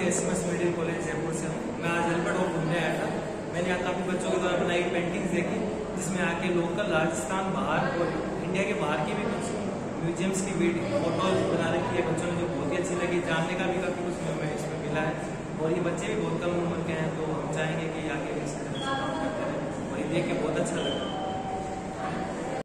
SMS middle college Jaipur से हूँ। मैं आज अल्बर्ट हॉल घूमने आया था। मैंने यहाँ काफ़ी बच्चों के द्वारा बनाई पेंटिंग्स देखी, जिसमें आके लोकल राजस्थान बाहर और इंडिया के बाहर की भी कुछ म्यूजियम्स की वीडियो फोटोज बना रखी है बच्चों ने, जो बहुत ही अच्छी लगी। जानने का भी काफ़ी कुछ हमें इसमें मिला है और ये बच्चे भी बहुत कम उम्र के हैं, तो हम चाहेंगे कि आगे इस तरह से काम करते रहें और ये देख के बहुत अच्छा लगा।